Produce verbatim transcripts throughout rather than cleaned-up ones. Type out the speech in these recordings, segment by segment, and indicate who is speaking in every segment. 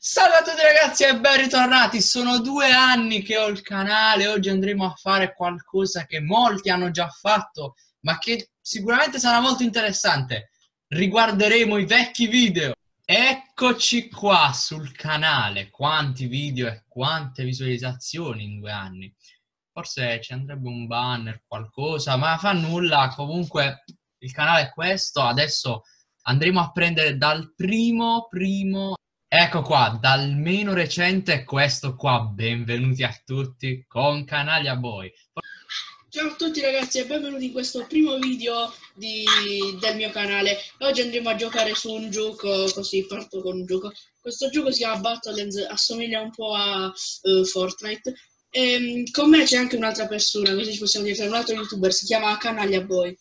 Speaker 1: Salve a tutti ragazzi e ben ritornati, sono due anni che ho il canale, oggi andremo a fare qualcosa che molti hanno già fatto, ma che sicuramente sarà molto interessante. Riguarderemo i vecchi video. Eccoci qua sul canale, quanti video e quante visualizzazioni in due anni. Forse ci andrebbe un banner, qualcosa, ma fa nulla, comunque il canale è questo, adesso andremo a prendere dal primo primo. Ecco qua, dal meno recente è questo qua, benvenuti a tutti con Canaglia Boy.
Speaker 2: Ciao a tutti ragazzi e benvenuti in questo primo video di, del mio canale. Oggi andremo a giocare su un gioco, così parto con un gioco. Questo gioco si chiama Battlelands, assomiglia un po' a uh, Fortnite. E, con me c'è anche un'altra persona, così ci possiamo dire, un altro youtuber, si chiama Canaglia Boy.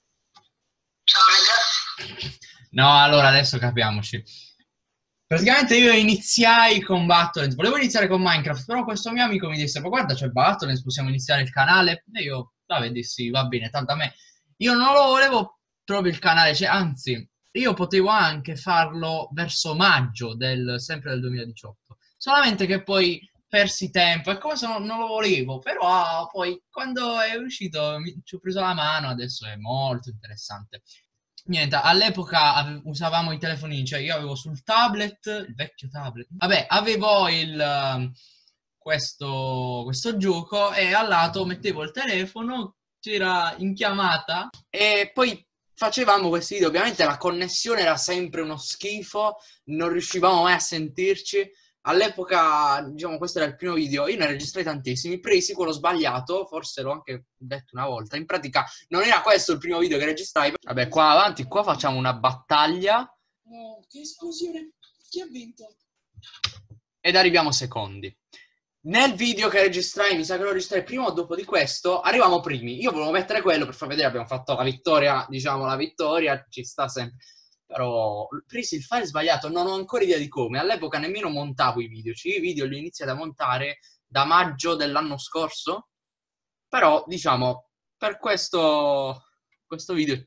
Speaker 3: Ciao raga.
Speaker 1: No, allora adesso capiamoci. Praticamente io iniziai con Battlelands, volevo iniziare con Minecraft, però questo mio amico mi disse, ma guarda c'è Battlelands, possiamo iniziare il canale? E io, vabbè, dissi, va bene, tanto a me. Io non lo volevo proprio il canale, cioè, anzi, io potevo anche farlo verso maggio, del, sempre del duemiladiciotto. Solamente che poi persi tempo, e come se non, non lo volevo, però poi quando è uscito mi, ci ho preso la mano, adesso è molto interessante. Niente, all'epoca usavamo i telefonini, cioè io avevo sul tablet, il vecchio tablet, vabbè, avevo il, questo, questo gioco e al lato mettevo il telefono, c'era in chiamata e poi facevamo questi video. Ovviamente la connessione era sempre uno schifo, non riuscivamo mai a sentirci. All'epoca, diciamo, questo era il primo video, io ne registrai tantissimi, presi quello sbagliato, forse l'ho anche detto una volta, in pratica non era questo il primo video che registrai. Vabbè, qua avanti, qua facciamo una battaglia.
Speaker 2: Oh, che esplosione, chi ha vinto?
Speaker 1: Ed arriviamo secondi. Nel video che registrai, mi sa che lo registrai prima o dopo di questo, arriviamo primi. Io volevo mettere quello per far vedere, abbiamo fatto la vittoria, diciamo la vittoria, ci sta sempre. Però presi il file sbagliato, non ho ancora idea di come. All'epoca nemmeno montavo i video, cioè i video li ho iniziati a montare da maggio dell'anno scorso. Però, diciamo, per questo, questo video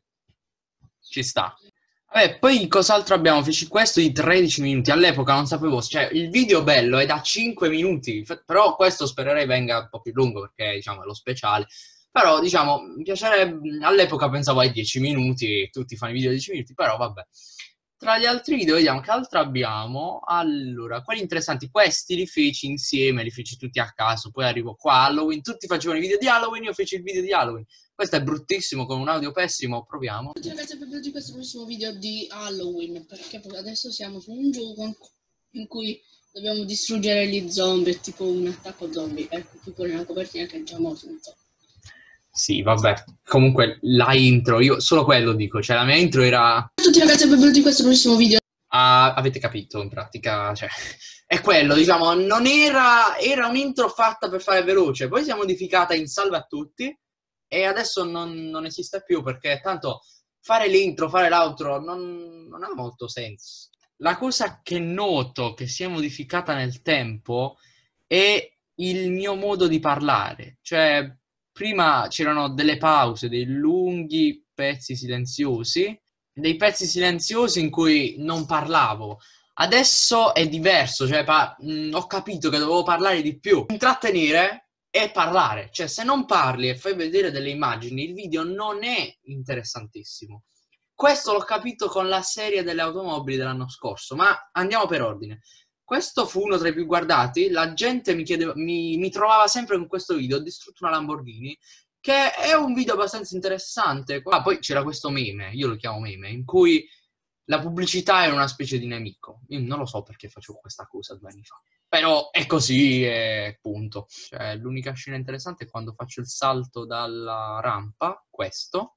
Speaker 1: ci sta. Vabbè, poi cos'altro abbiamo? Feci questo di tredici minuti. All'epoca non sapevo, cioè il video bello è da cinque minuti, però questo spererei venga un po' più lungo perché, diciamo, è lo speciale. Però, diciamo, mi piacerebbe, all'epoca pensavo ai dieci minuti, tutti fanno i video di dieci minuti, però vabbè. Tra gli altri video, vediamo che altro abbiamo. Allora, quelli interessanti, questi li feci insieme, li feci tutti a caso, poi arrivo qua, Halloween, tutti facevano i video di Halloween, io feci il video di Halloween. Questo è bruttissimo, con un audio pessimo, proviamo.
Speaker 2: Ciao ragazzi e benvenuti in questo prossimo video di Halloween, perché adesso siamo su un gioco in cui dobbiamo distruggere gli zombie, tipo un attacco zombie, ecco, qui con la copertina che è già morto un zombie.
Speaker 1: Sì, vabbè, comunque la intro, io solo quello dico, cioè la mia intro era...
Speaker 2: Ciao a tutti ragazzi e benvenuti in questo prossimo video.
Speaker 1: Ah, avete capito, in pratica, cioè, è quello, diciamo, non era... era un'intro fatta per fare veloce, poi si è modificata in salve a tutti e adesso non, non esiste più perché tanto fare l'intro, fare l'outro non, non ha molto senso. La cosa che noto che si è modificata nel tempo è il mio modo di parlare, cioè... Prima c'erano delle pause, dei lunghi pezzi silenziosi, dei pezzi silenziosi in cui non parlavo. Adesso è diverso, cioè mh, ho capito che dovevo parlare di più. Intrattenere è parlare, cioè se non parli e fai vedere delle immagini, il video non è interessantissimo. Questo l'ho capito con la serie delle automobili dell'anno scorso, ma andiamo per ordine. Questo fu uno tra i più guardati, la gente mi, chiedeva, mi, mi trovava sempre con questo video, ho distrutto una Lamborghini, che è un video abbastanza interessante. Ah, poi c'era questo meme, io lo chiamo meme, in cui la pubblicità era una specie di nemico. Io non lo so perché facevo questa cosa due anni fa, però è così e punto. Cioè, l'unica scena interessante è quando faccio il salto dalla rampa, questo.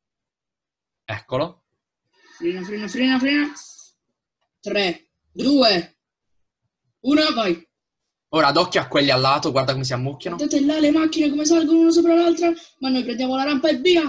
Speaker 1: Eccolo.
Speaker 2: Frena, frena, frena, frena. tre, due... Una, vai!
Speaker 1: Ora d'occhio a quelli al lato, guarda come si ammucchiano.
Speaker 2: Guardate là le macchine come salgono una sopra l'altra, ma noi prendiamo la rampa e via!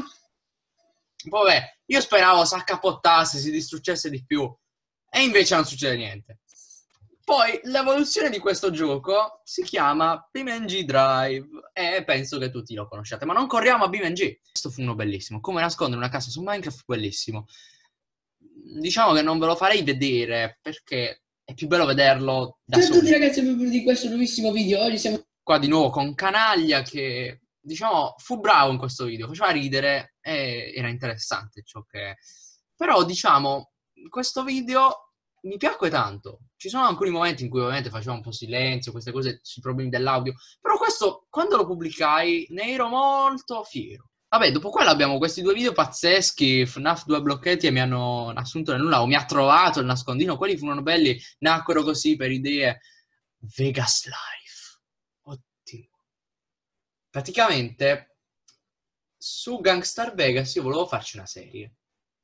Speaker 1: Vabbè, io speravo si accappottasse, si distruggesse di più, e invece non succede niente. Poi l'evoluzione di questo gioco si chiama BeamNG Drive, e penso che tutti lo conosciate, ma non corriamo a BeamNG. Questo fu uno bellissimo, come nascondere una casa su Minecraft, bellissimo. Diciamo che non ve lo farei vedere, perché... è più bello vederlo da
Speaker 2: Ciao a tutti
Speaker 1: soli.
Speaker 2: ragazzi e benvenuti in questo nuovissimo video. Oggi siamo
Speaker 1: Qua di nuovo con Canaglia che, diciamo, fu bravo in questo video, faceva ridere e era interessante ciò che... Però, diciamo, in questo video mi piacque tanto. Ci sono alcuni momenti in cui ovviamente faceva un po' silenzio, queste cose sui problemi dell'audio, però questo, quando lo pubblicai, ne ero molto fiero. Vabbè, dopo quello abbiamo questi due video pazzeschi, F NAF due blocchetti e mi hanno assunto nel nulla, o mi ha trovato il nascondino, quelli furono belli, nacquero così per idee. Vegas Life. Oddio. Praticamente, su Gangstar Vegas io volevo farci una serie.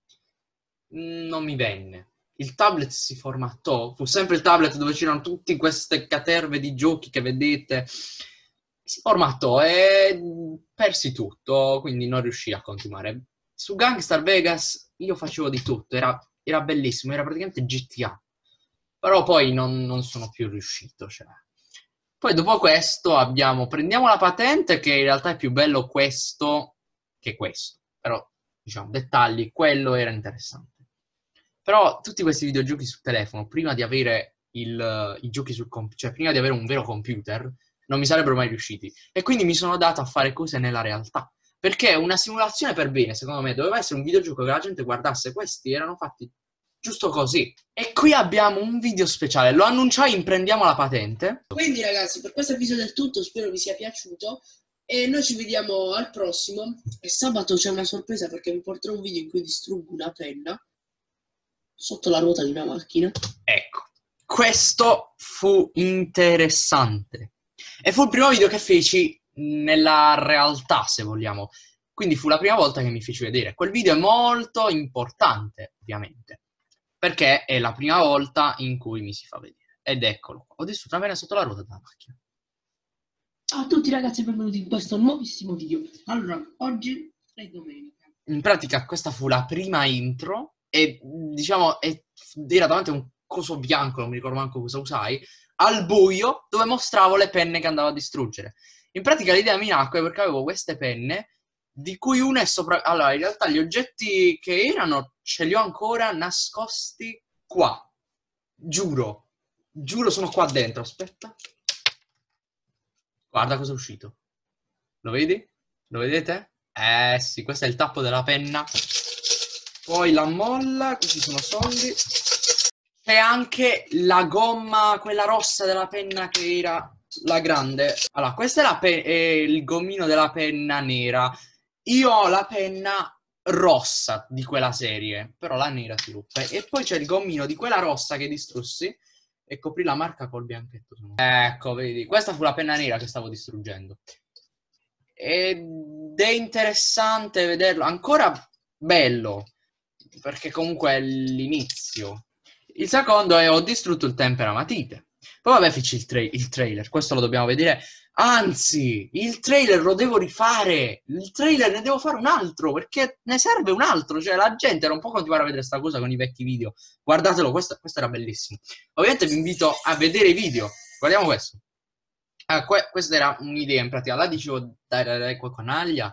Speaker 1: Non mi venne. Il tablet si formattò, fu sempre il tablet dove c'erano tutte queste caterve di giochi che vedete. Si formattò e persi tutto, quindi non riuscii a continuare. Su Gangstar Vegas io facevo di tutto, era, era bellissimo, era praticamente G T A. Però poi non, non sono più riuscito. Cioè. Poi dopo questo abbiamo, prendiamo la patente, che in realtà è più bello questo che questo. Però, diciamo, dettagli, quello era interessante. Però tutti questi videogiochi sul telefono, prima di avere il, i giochi sul computer, cioè prima di avere un vero computer, non mi sarebbero mai riusciti. E quindi mi sono dato a fare cose nella realtà. Perché una simulazione per bene, secondo me, doveva essere un videogioco che la gente guardasse. Questi erano fatti giusto così. E qui abbiamo un video speciale. Lo annunciai in Prendiamo la patente.
Speaker 2: Quindi ragazzi, per questo episodio è tutto, spero vi sia piaciuto. E noi ci vediamo al prossimo. E sabato c'è una sorpresa perché vi porterò un video in cui distruggo una penna sotto la ruota di una macchina.
Speaker 1: Ecco, questo fu interessante. E fu il primo video che feci nella realtà, se vogliamo. Quindi fu la prima volta che mi feci vedere. Quel video è molto importante, ovviamente, perché è la prima volta in cui mi si fa vedere. Ed eccolo qua. Ho distrutto una penna sotto la ruota della macchina.
Speaker 2: Ciao a tutti ragazzi e benvenuti in questo nuovissimo video. Allora, oggi è domenica.
Speaker 1: In pratica questa fu la prima intro e, diciamo, è, era davanti a un coso bianco, non mi ricordo manco cosa usai, al buio, dove mostravo le penne che andavo a distruggere. In pratica l'idea mi nacque perché avevo queste penne, di cui una è sopra... Allora, in realtà gli oggetti che erano ce li ho ancora nascosti qua. Giuro. Giuro, sono qua dentro. Aspetta. Guarda cosa è uscito. Lo vedi? Lo vedete? Eh sì, questo è il tappo della penna. Poi la molla, questi sono soldi. C'è anche la gomma, quella rossa della penna che era la grande. Allora, questo è, la è il gommino della penna nera. Io ho la penna rossa di quella serie, però la nera si ruppe. E poi c'è il gommino di quella rossa che distrussi e coprì la marca col bianchetto. Ecco, vedi, questa fu la penna nera che stavo distruggendo. Ed è interessante vederlo, ancora bello, perché comunque è l'inizio. Il secondo è ho distrutto il temperamatite. Poi vabbè feci il, tra il trailer, questo lo dobbiamo vedere. Anzi, il trailer lo devo rifare. Il trailer ne devo fare un altro, perché ne serve un altro. Cioè la gente non può continuare a vedere sta cosa con i vecchi video. Guardatelo, questo, questo era bellissimo. Ovviamente vi invito a vedere i video. Guardiamo questo. Ah, que questa era un'idea in pratica. La dicevo, dai, dai, dai, qua con Aglia.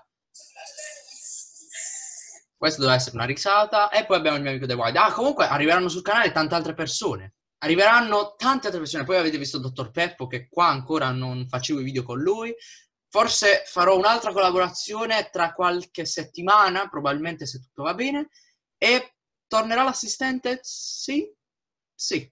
Speaker 1: Questa doveva essere una risata. E poi abbiamo il mio amico The Wide. Ah, comunque arriveranno sul canale tante altre persone. Arriveranno tante altre persone. Poi avete visto il dottor Peppo, che qua ancora non facevo i video con lui. Forse farò un'altra collaborazione tra qualche settimana, probabilmente se tutto va bene. E tornerà l'assistente? Sì? Sì.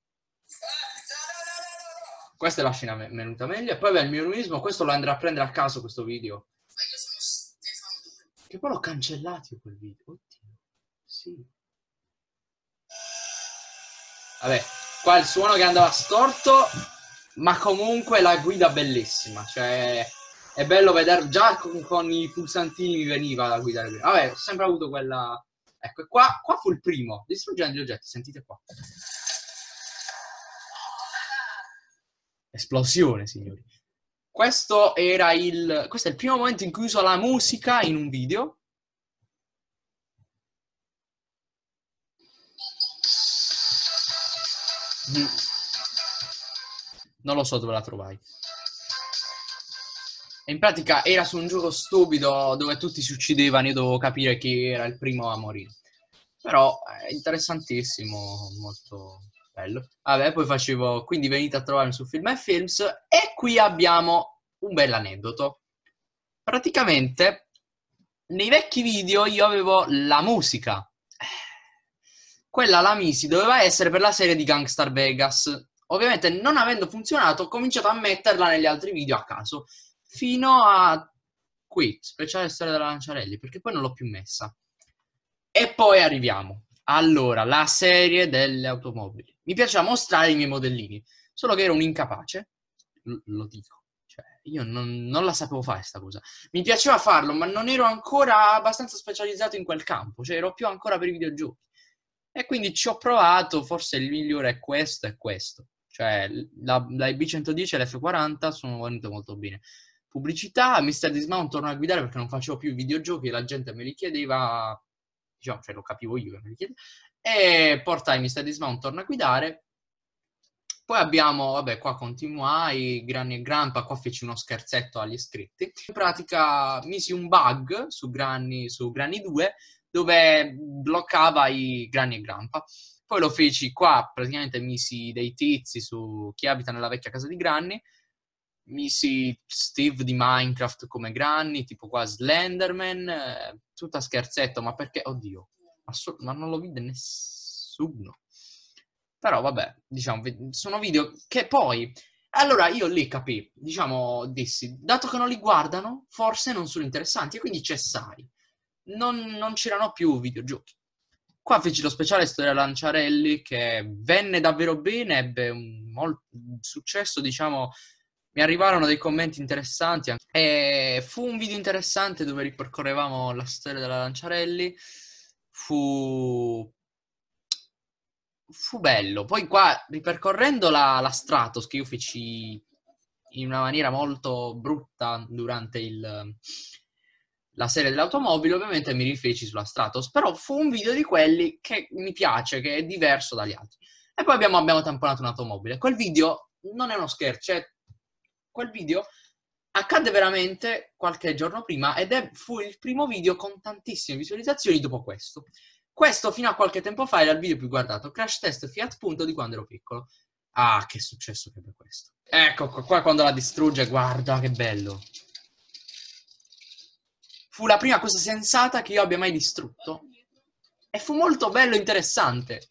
Speaker 1: Questa è la scena venuta meglio. E poi il mio numismo, questo lo andrà a prendere a caso questo video. Che poi l'ho cancellato io quel video. Oddio. Sì. Vabbè, qua il suono che andava storto, ma comunque la guida bellissima. Cioè, è bello vedere, già con, con i pulsantini mi veniva la guida. Vabbè, ho sempre avuto quella... Ecco, qua, qua fu il primo. Distruggendo gli oggetti, sentite qua. Esplosione, signori. Questo era il... Questo è il primo momento in cui uso la musica in un video. Mm. Non lo so dove la trovai. E in pratica era su un gioco stupido dove tutti si uccidevano. Io dovevo capire chi era il primo a morire. Però è interessantissimo, molto... bello. Vabbè, poi facevo, quindi venite a trovarmi su Film e Films, e qui abbiamo un bel aneddoto. Praticamente, nei vecchi video io avevo la musica. Quella la misi, doveva essere per la serie di Gangstar Vegas. Ovviamente, non avendo funzionato, ho cominciato a metterla negli altri video a caso. Fino a qui, speciale storia della Lanciarelli, perché poi non l'ho più messa. E poi arriviamo. Allora, la serie delle automobili. Mi piaceva mostrare i miei modellini, solo che ero un incapace, L- lo dico. Cioè, io non, non la sapevo fare sta cosa. Mi piaceva farlo, ma non ero ancora abbastanza specializzato in quel campo, cioè ero più ancora per i videogiochi. E quindi ci ho provato, forse il migliore è questo e questo. Cioè, la, la I B centodieci e l'F quaranta sono venute molto bene. Pubblicità, mister Dismount torna a guidare perché non facevo più videogiochi e la gente me li chiedeva, diciamo, cioè lo capivo io che me li chiedeva, e portai mister Dismount torna a guidare. Poi abbiamo, vabbè, qua continuai, Granny e Grandpa, qua feci uno scherzetto agli iscritti. In pratica misi un bug su Granny, su Granny due, dove bloccava i Granny e Grandpa. Poi lo feci qua, praticamente misi dei tizi su chi abita nella vecchia casa di Granny, misi Steve di Minecraft come Granny, tipo qua Slenderman, eh, tutta scherzetto, ma perché? Oddio, ma non lo vide nessuno. Però vabbè, diciamo, sono video che poi... Allora io lì capì, diciamo, dissi, dato che non li guardano, forse non sono interessanti, e quindi cessai. Non, non c'erano più videogiochi. Qua feci lo speciale Storia Lanciarelli, che venne davvero bene, ebbe un, molto, un successo, diciamo, mi arrivarono dei commenti interessanti, e fu un video interessante dove ripercorrevamo la storia della Lanciarelli, fu... fu bello. Poi qua, ripercorrendo la, la Stratos, che io feci in una maniera molto brutta durante il, la serie dell'automobile, ovviamente mi rifeci sulla Stratos, però fu un video di quelli che mi piace, che è diverso dagli altri. E poi abbiamo, abbiamo tamponato un'automobile. Quel video non è uno scherzo, cioè, quel video accadde veramente qualche giorno prima ed è, fu il primo video con tantissime visualizzazioni dopo questo. Questo fino a qualche tempo fa era il video più guardato, Crash Test Fiat Punto di quando ero piccolo. Ah, che successo che è questo. Ecco qua quando la distrugge, guarda che bello. Fu la prima cosa sensata che io abbia mai distrutto. E fu molto bello e interessante.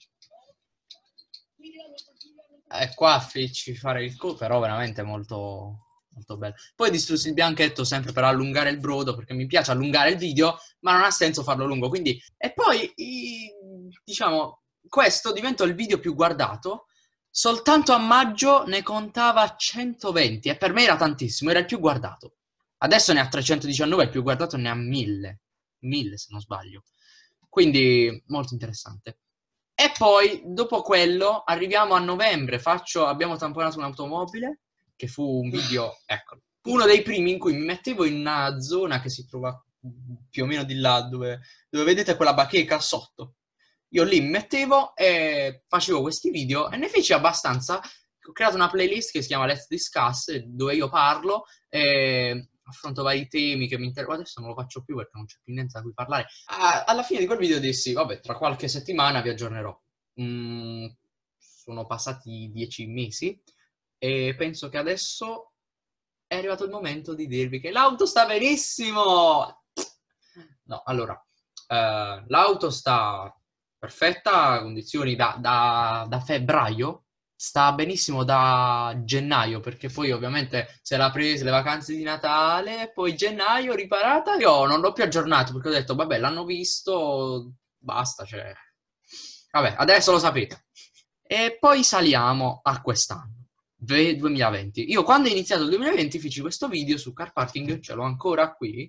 Speaker 1: E qua feci fare il co, però veramente molto... molto bello. Poi distrussi il bianchetto sempre per allungare il brodo, perché mi piace allungare il video, ma non ha senso farlo lungo, quindi... E poi, i... diciamo, questo diventò il video più guardato, soltanto a maggio ne contava centoventi, e per me era tantissimo, era il più guardato. Adesso ne ha trecentodiciannove, il più guardato ne ha mille, mille se non sbaglio. Quindi, molto interessante. E poi, dopo quello, arriviamo a novembre, faccio... abbiamo tamponato un'automobile, che fu un video, ecco, uno dei primi in cui mi mettevo in una zona che si trova più o meno di là, dove, dove vedete quella bacheca sotto. Io lì mi mettevo e facevo questi video e ne feci abbastanza. Ho creato una playlist che si chiama Let's Discuss, dove io parlo e affronto vari temi che mi interessano. Adesso non lo faccio più perché non c'è più niente da cui parlare. Ah, alla fine di quel video dissi, vabbè, tra qualche settimana vi aggiornerò. Mm, sono passati dieci mesi. E penso che adesso è arrivato il momento di dirvi che l'auto sta benissimo! No, allora, eh, l'auto sta perfetta, condizioni da, da, da febbraio, sta benissimo da gennaio, perché poi ovviamente se l'ha presa le vacanze di Natale, poi gennaio riparata, io non l'ho più aggiornato, perché ho detto, vabbè, l'hanno visto, basta, cioè... Vabbè, adesso lo sapete. E poi saliamo a quest'anno. duemilaventi. Io quando ho iniziato il duemilaventi feci questo video su car parking, ce l'ho ancora qui,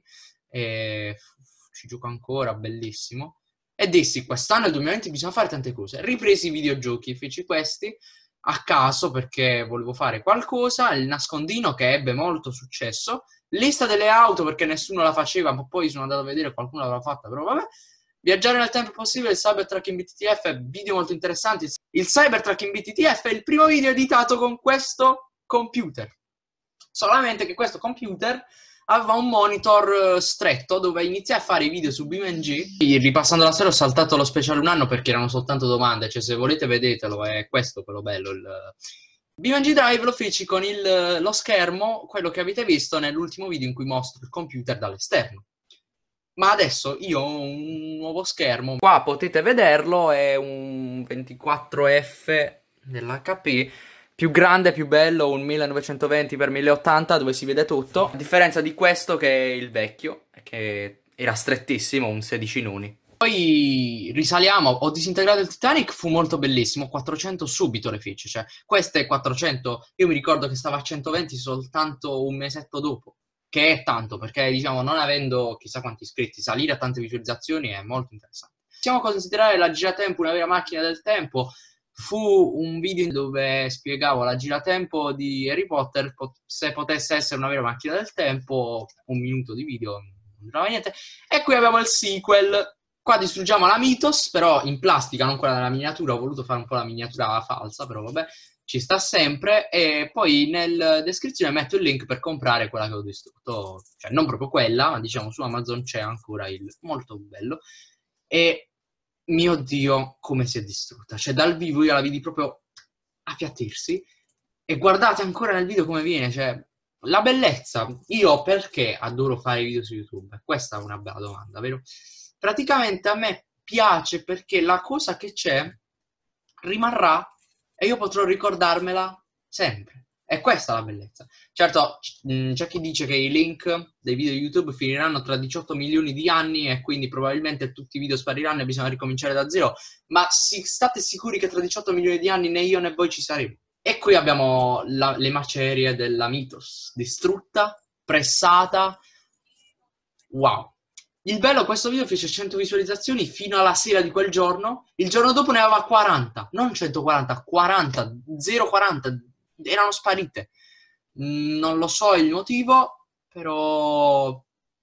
Speaker 1: e ci gioco ancora, bellissimo, e dissi quest'anno nel duemilaventi bisogna fare tante cose. Ripresi i videogiochi, feci questi a caso perché volevo fare qualcosa, il nascondino che ebbe molto successo, lista delle auto perché nessuno la faceva, ma poi sono andato a vedere qualcuno l'aveva fatta, però vabbè. Viaggiare nel tempo possibile, il Cybertruck in B T T F, video molto interessanti. Il Cybertruck in B T T F è il primo video editato con questo computer. Solamente che questo computer aveva un monitor stretto dove iniziai a fare i video su BeamNG. Ripassando la storia ho saltato lo speciale un anno perché erano soltanto domande, cioè se volete vedetelo, è questo quello bello. Il BeamNG Drive lo feci con il, lo schermo, quello che avete visto nell'ultimo video in cui mostro il computer dall'esterno. Ma adesso io ho un nuovo schermo. Qua potete vederlo, è un ventiquattro F dell'H P, più grande, più bello, un millenovecentoventi per mille ottanta dove si vede tutto. A differenza di questo che è il vecchio, che era strettissimo, un sedici noni. Poi risaliamo, ho disintegrato il Titanic, fu molto bellissimo, quattrocento subito le feci, cioè queste quattrocento, io mi ricordo che stava a centoventi soltanto un mesetto dopo. Che è tanto, perché diciamo non avendo chissà quanti iscritti, salire a tante visualizzazioni è molto interessante. Possiamo considerare la giratempo una vera macchina del tempo. Fu un video dove spiegavo la giratempo di Harry Potter, se potesse essere una vera macchina del tempo, un minuto di video, non durava niente. E qui abbiamo il sequel. Qua distruggiamo la Mythos, però in plastica, non quella della miniatura, ho voluto fare un po' la miniatura falsa, però vabbè. Ci sta sempre, e poi nella descrizione metto il link per comprare quella che ho distrutto, cioè non proprio quella, ma diciamo su Amazon c'è ancora il molto bello. E mio Dio, come si è distrutta, cioè dal vivo io la vidi proprio appiattirsi, e guardate ancora nel video come viene, cioè la bellezza. Io perché adoro fare video su YouTube? Questa è una bella domanda, vero? Praticamente a me piace perché la cosa che c'è rimarrà e io potrò ricordarmela sempre. E questa è la bellezza. Certo, c'è chi dice che i link dei video di YouTube finiranno tra diciotto milioni di anni e quindi probabilmente tutti i video spariranno e bisogna ricominciare da zero. Ma si, state sicuri che tra diciotto milioni di anni né io né voi ci saremo. E qui abbiamo la, le macerie della Mythos. Distrutta, pressata. Wow. Il bello, questo video fece cento visualizzazioni fino alla sera di quel giorno. Il giorno dopo ne aveva quaranta, non centoquaranta, quaranta, zero quaranta, erano sparite. Non lo so il motivo, però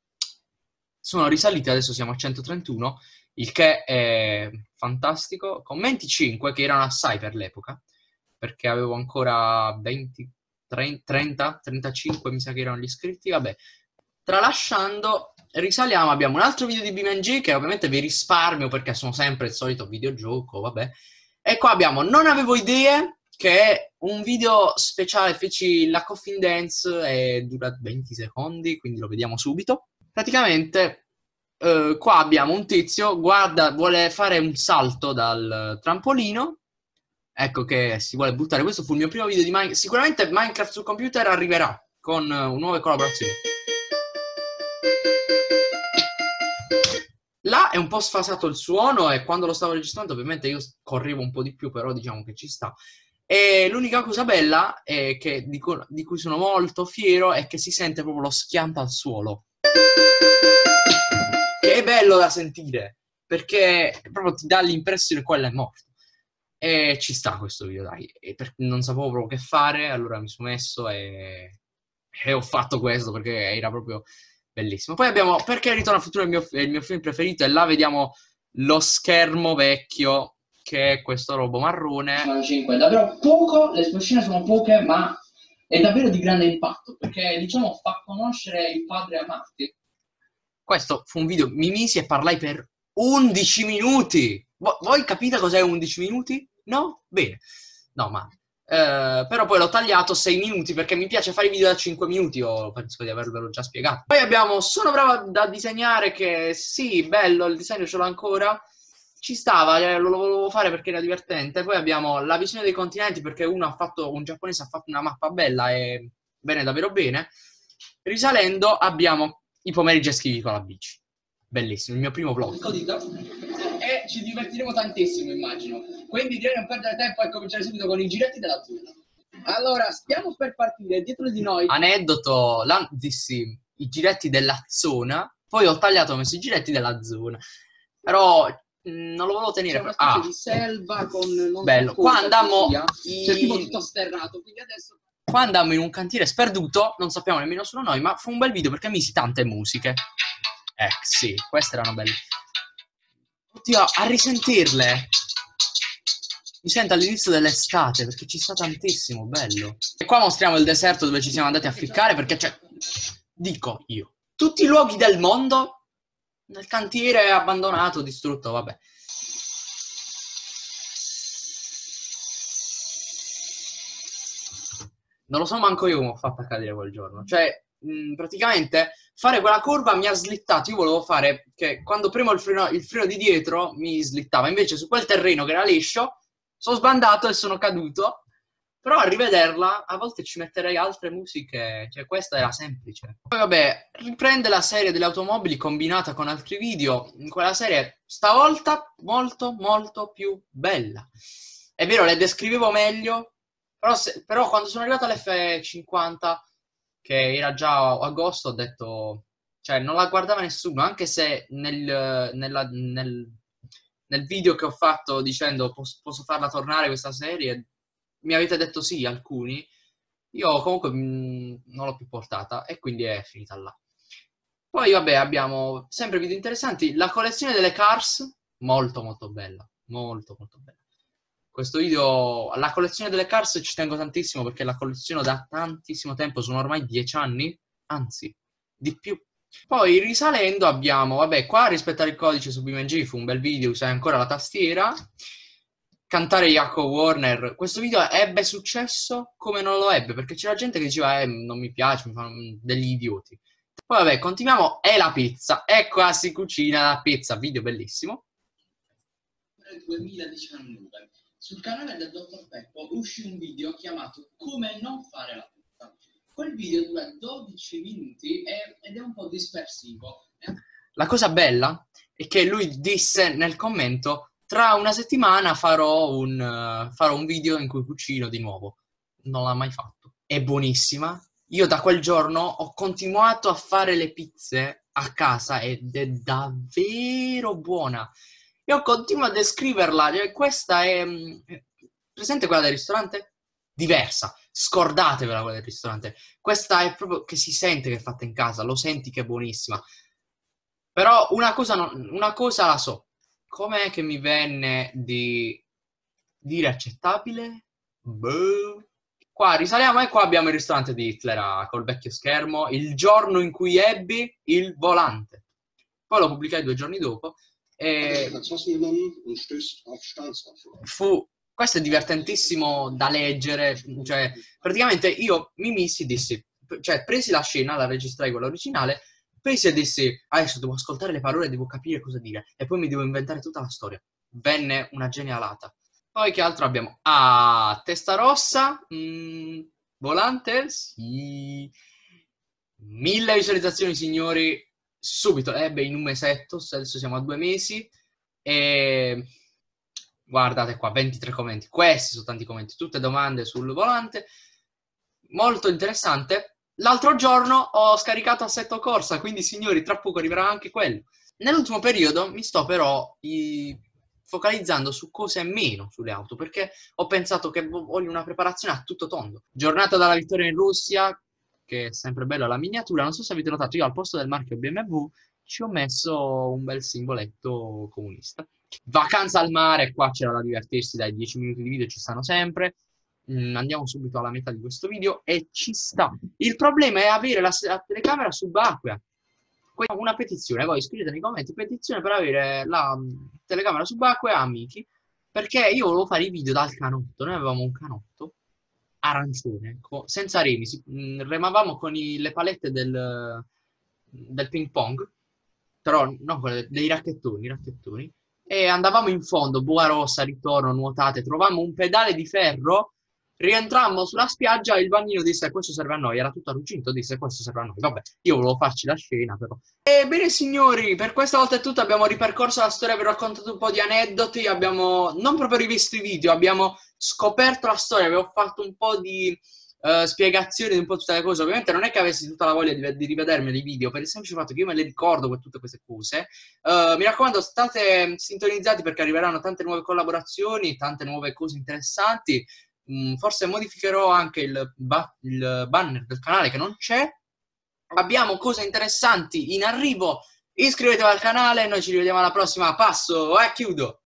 Speaker 1: sono risalite, adesso siamo a centotrentuno, il che è fantastico. Commenti cinque, che erano assai per l'epoca, perché avevo ancora venti, trenta, trentacinque, mi sa che erano gli iscritti, vabbè. Tralasciando, risaliamo, abbiamo un altro video di BeamNG che ovviamente vi risparmio perché sono sempre il solito videogioco, vabbè. E qua abbiamo Non avevo idee, che è un video speciale, feci la Coffin Dance e dura venti secondi, quindi lo vediamo subito. Praticamente eh, qua abbiamo un tizio, guarda, vuole fare un salto dal trampolino, ecco che si vuole buttare. Questo fu il mio primo video di Minecraft. Sicuramente Minecraft sul computer arriverà con uh, nuove collaborazioni. Là è un po' sfasato il suono e quando lo stavo registrando ovviamente io correvo un po' di più, però diciamo che ci sta. E l'unica cosa bella, è che, di, cu di cui sono molto fiero, è che si sente proprio lo schianto al suolo. Che è bello da sentire, perché proprio ti dà l'impressione che quello è morto. E ci sta questo video, dai. E per, non sapevo proprio che fare, allora mi sono messo e, e ho fatto questo perché era proprio bellissimo. Poi abbiamo Perché Ritorno al futuro è il mio, è il mio film preferito, e là vediamo lo schermo vecchio, che è questo robo marrone. Sono cinque, davvero poco, le esplosioni sono poche, ma è davvero di grande impatto, perché diciamo fa conoscere il padre a Marty. Questo fu un video, mi misi e parlai per undici minuti. Vo voi capite cos'è undici minuti? No? Bene. No, ma... Uh, però poi l'ho tagliato sei minuti perché mi piace fare i video da cinque minuti, o penso di avervelo già spiegato. Poi abbiamo Sono brava da disegnare, che sì, bello, il disegno ce l'ho ancora, ci stava, eh, lo, lo volevo fare perché era divertente. Poi abbiamo La visione dei continenti, perché uno ha fatto, un giapponese ha fatto una mappa bella e bene, davvero bene. Risalendo abbiamo I pomeriggi estivi con la bici, bellissimo, il mio primo vlog. E ci divertiremo tantissimo, immagino. Quindi direi non perdere tempo e cominciare subito con i giretti della zona. Allora, stiamo per partire. Dietro di noi, aneddoto, là dissi i giretti della zona, poi ho tagliato e ho messo i giretti della zona. Però mh, non lo volevo tenere. C'è una specie ah. di selva con... Non bello. So qua andammo... I... C'è tipo tutto sterrato, quindi adesso... Qua andammo in un cantiere sperduto, non sappiamo nemmeno solo noi, ma fu un bel video perché misi tante musiche. Eh sì, queste erano belle. Oddio, a risentirle mi sento all'inizio dell'estate perché ci sta tantissimo, bello. E qua mostriamo il deserto dove ci siamo andati a ficcare, perché c'è Dico io. Tutti i luoghi del mondo nel cantiere abbandonato, distrutto, vabbè. Non lo so manco io come ho fatto a cadere quel giorno. Cioè, mh, praticamente, fare quella curva mi ha slittato. Io volevo fare che quando premo il freno, il freno di dietro mi slittava. Invece su quel terreno che era liscio, sono sbandato e sono caduto. Però a rivederla, a volte ci metterei altre musiche. Cioè, questa era semplice. Poi, vabbè, riprende la serie delle automobili combinata con altri video. In quella serie, stavolta, molto, molto più bella. È vero, le descrivevo meglio. Però, se, però quando sono arrivato all'F cinquanta, che era già agosto, ho detto... Cioè, non la guardava nessuno, anche se nel, nella, nel, nel video che ho fatto dicendo posso, posso farla tornare questa serie, mi avete detto sì, alcuni. Io comunque mh, non l'ho più portata e quindi è finita là. Poi, vabbè, abbiamo sempre video interessanti. La collezione delle Cars, molto molto bella, molto molto bella. Questo video, la collezione delle Cars ci tengo tantissimo perché la colleziono da tantissimo tempo, sono ormai dieci anni, anzi, di più. Poi risalendo abbiamo, vabbè, qua rispettare il codice su BeamNG fu un bel video, usai ancora la tastiera. Cantare Jacob Warner, questo video ebbe successo come non lo ebbe, perché c'era gente che diceva eh, non mi piace, mi fanno degli idioti. Poi vabbè, continuiamo, è la pizza, e qua si cucina la pizza, video bellissimo.
Speaker 4: Nel duemiladiciannove. Sul canale del dottor Peppo uscì un video chiamato Come non fare la pizza. Quel video dura dodici minuti e, ed è un po' dispersivo.
Speaker 1: La cosa bella è che lui disse nel commento tra una settimana farò un, uh, farò un video in cui cucino di nuovo. Non l'ha mai fatto. È buonissima. Io da quel giorno ho continuato a fare le pizze a casa ed è davvero buona. Io continuo a descriverla, cioè questa è... Presente quella del ristorante? Diversa, scordatevela quella del ristorante. Questa è proprio che si sente che è fatta in casa, lo senti che è buonissima. Però una cosa, non, una cosa la so. Com'è che mi venne di dire accettabile? Boh. Qua risaliamo e qua abbiamo il ristorante di Hitler col vecchio schermo, il giorno in cui ebbi il volante. Poi lo pubblicai due giorni dopo. E fu, questo è divertentissimo da leggere, cioè praticamente io mi missi e dissi, cioè presi la scena, la registrai quella originale, presi e dissi adesso devo ascoltare le parole, devo capire cosa dire e poi mi devo inventare tutta la storia. Venne una genialata. Poi che altro abbiamo? Ah, testa rossa, mm, volante, sì, mille visualizzazioni signori. Subito ebbe in un mesetto, adesso siamo a due mesi e guardate qua, ventitré commenti, questi sono tanti commenti, tutte domande sul volante, molto interessante. L'altro giorno ho scaricato Assetto Corsa, quindi signori tra poco arriverà anche quello. Nell'ultimo periodo mi sto però i... focalizzando su cose meno sulle auto, perché ho pensato che voglio una preparazione a tutto tondo. Giornata dalla vittoria in Russia, che è sempre bella la miniatura, non so se avete notato, io al posto del marchio B M W ci ho messo un bel simboletto comunista. Vacanza al mare, qua c'era da divertirsi, dai dieci minuti di video ci stanno sempre. Mm, andiamo subito alla metà di questo video e ci sta. Il problema è avere la, la telecamera subacquea. Una petizione, voi scrivete nei commenti, petizione per avere la um, telecamera subacquea, amici, perché io volevo fare i video dal canotto, noi avevamo un canotto arancione, ecco, senza remi, si, mh, remavamo con i, le palette del, del ping pong, però non quelle, dei racchettoni, racchettoni, e andavamo in fondo, boa rossa, ritorno, nuotate, trovammo un pedale di ferro, rientrammo sulla spiaggia e il bagnino disse questo serve a noi, era tutto arrugginito, disse questo serve a noi, vabbè, io volevo farci la scena però. Ebbene signori, per questa volta è tutto, abbiamo ripercorso la storia, vi ho raccontato un po' di aneddoti, abbiamo non proprio rivisto i video, abbiamo scoperto la storia, avevo fatto un po' di uh, spiegazioni di un po' tutte le cose, ovviamente non è che avessi tutta la voglia di, di rivedermi i video, per il semplice fatto che io me le ricordo con tutte queste cose. Uh, mi raccomando, state sintonizzati perché arriveranno tante nuove collaborazioni, tante nuove cose interessanti. Forse modificherò anche il, ba il banner del canale che non c'è. Abbiamo cose interessanti in arrivo. Iscrivetevi al canale, noi ci rivediamo alla prossima. Passo e chiudo.